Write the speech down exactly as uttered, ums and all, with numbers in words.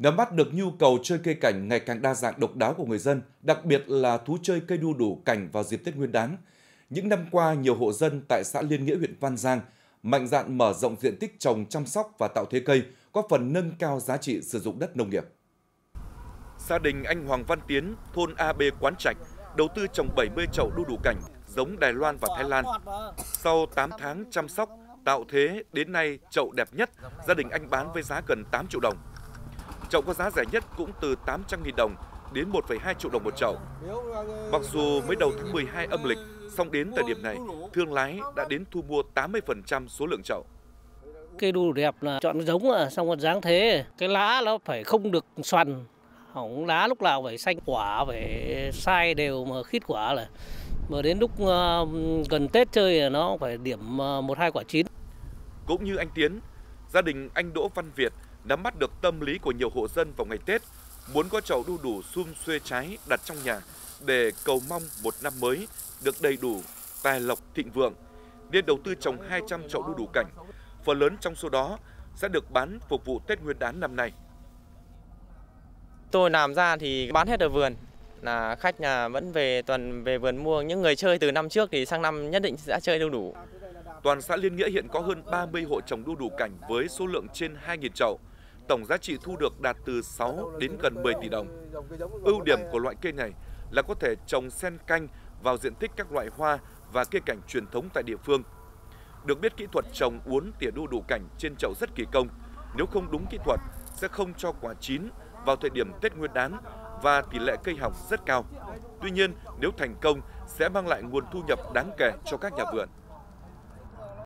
Nắm bắt được nhu cầu chơi cây cảnh ngày càng đa dạng độc đáo của người dân, đặc biệt là thú chơi cây đu đủ cảnh vào dịp Tết Nguyên đán. Những năm qua, nhiều hộ dân tại xã Liên Nghĩa, huyện Văn Giang mạnh dạn mở rộng diện tích trồng, chăm sóc và tạo thế cây, góp phần nâng cao giá trị sử dụng đất nông nghiệp. Gia đình anh Hoàng Văn Tiến, thôn a bê Quán Trạch, đầu tư trồng bảy mươi chậu đu đủ cảnh giống Đài Loan và Thái Lan. Sau tám tháng chăm sóc, tạo thế, đến nay chậu đẹp nhất, gia đình anh bán với giá gần tám triệu đồng. Chậu có giá rẻ nhất cũng từ tám trăm nghìn đồng đến một phẩy hai triệu đồng một chậu. Mặc dù mới đầu tháng mười hai âm lịch, song đến thời điểm này, thương lái đã đến thu mua tám mươi phần trăm số lượng chậu. Cây đu đủ đẹp là chọn giống à, xong còn dáng thế, cái lá nó phải không được xoăn, hỏng lá lúc nào phải xanh quả, phải sai đều mà khít quả là. Mà đến lúc uh, gần Tết chơi nó phải điểm uh, một hai quả chín. Cũng như anh Tiến, gia đình anh Đỗ Văn Việt nắm bắt được tâm lý của nhiều hộ dân vào ngày Tết, muốn có chậu đu đủ sum xuê trái đặt trong nhà để cầu mong một năm mới được đầy đủ, tài lộc thịnh vượng, nên đầu tư trồng hai trăm chậu đu đủ cảnh. Phần lớn trong số đó sẽ được bán phục vụ Tết Nguyên đán năm nay. Tôi làm ra thì bán hết ở vườn, là khách nhà vẫn về tuần về vườn mua. Những người chơi từ năm trước thì sang năm nhất định sẽ chơi đu đủ. Toàn xã Liên Nghĩa hiện có hơn ba mươi hộ trồng đu đủ cảnh với số lượng trên hai nghìn chậu. Tổng giá trị thu được đạt từ sáu đến gần mười tỷ đồng. Ưu điểm của loại cây này là có thể trồng xen canh vào diện tích các loại hoa và cây cảnh truyền thống tại địa phương. Được biết, kỹ thuật trồng uốn tỉa đu đủ cảnh trên chậu rất kỳ công. Nếu không đúng kỹ thuật sẽ không cho quả chín vào thời điểm Tết Nguyên đán và tỷ lệ cây hỏng rất cao. Tuy nhiên, nếu thành công sẽ mang lại nguồn thu nhập đáng kể cho các nhà vườn.